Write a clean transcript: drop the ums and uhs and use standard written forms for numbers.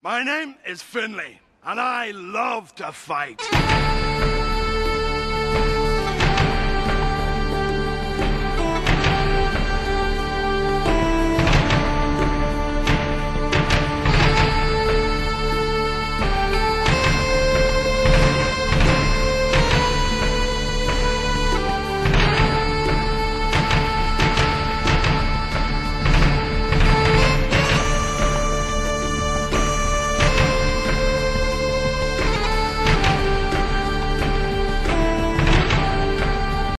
My name is Finley, and I love to fight.